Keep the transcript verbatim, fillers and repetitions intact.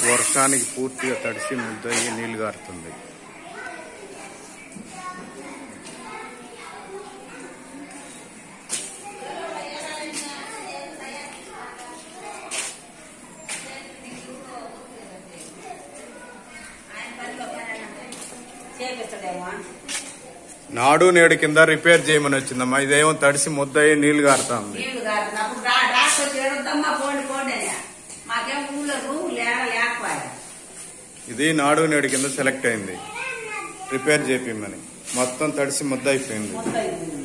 వర్షానికి పూర్తిగా తడిసి ముద్దయ్యి నీళ్లు గారుతుంది. నాడు నేడు కింద రిపేర్ చేయమని వచ్చిందమ్మా. ఇదేమో తడిసి ముద్దయ్యి నీళ్లు గారుతుంది. ఇది నాడు నేడు కింద సెలెక్ట్ అయింది రిపేర్ చేపిమని. మొత్తం తడిసి ముద్ద అయిపోయింది.